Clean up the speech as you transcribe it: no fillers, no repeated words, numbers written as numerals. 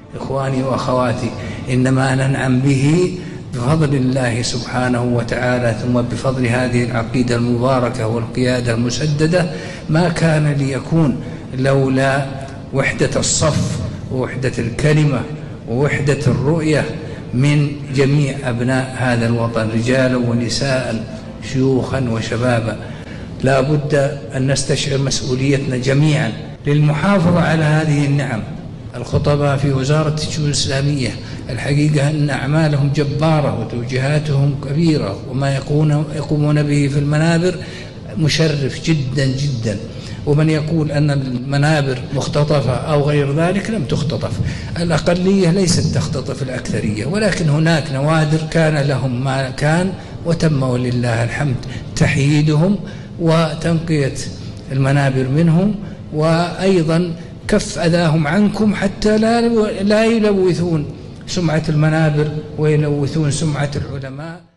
إخواني وأخواتي، إنما ننعم به بفضل الله سبحانه وتعالى، ثم بفضل هذه العقيدة المباركة والقيادة المسددة. ما كان ليكون لولا وحدة الصف ووحدة الكلمة ووحدة الرؤية من جميع أبناء هذا الوطن، رجالا ونساء، شيوخا وشبابا. لا بد أن نستشعر مسؤوليتنا جميعا للمحافظة على هذه النعم. الخطباء في وزارة الشؤون الإسلامية الحقيقة أن أعمالهم جبارة وتوجيهاتهم كبيرة، وما يقومون به في المنابر مشرف جدا جدا. ومن يقول أن المنابر مختطفة أو غير ذلك، لم تختطف. الأقلية ليست تختطف الأكثرية، ولكن هناك نوادر كان لهم ما كان وتم ولله الحمد تحييدهم وتنقية المنابر منهم، وأيضا كف أذاهم عنكم حتى لا يلوثون سمعة المنابر ويلوثون سمعة العلماء.